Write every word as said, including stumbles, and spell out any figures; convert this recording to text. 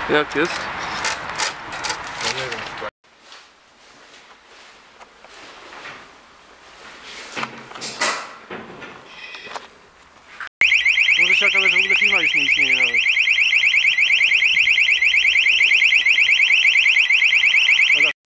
Jak jest? No nie wiem. Może się okazać, że w ogóle firma już nie istnieje.